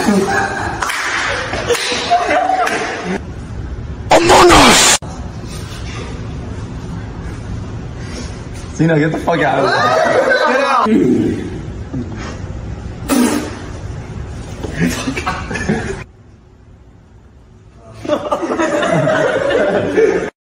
Among Us! Cena, get the fuck out of here. Get out!